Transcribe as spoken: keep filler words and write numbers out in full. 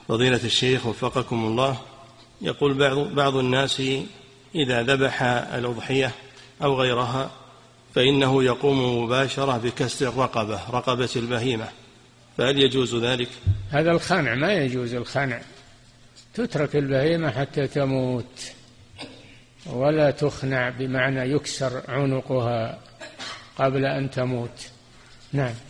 فضيلة الشيخ وفقكم الله، يقول بعض, بعض الناس إذا ذبح الأضحية أو غيرها فإنه يقوم مباشرة بكسر الرقبة رقبة البهيمة، فهل يجوز ذلك؟ هذا الخنع، ما يجوز الخنع، تترك البهيمة حتى تموت ولا تخنع، بمعنى يكسر عنقها قبل أن تموت. نعم.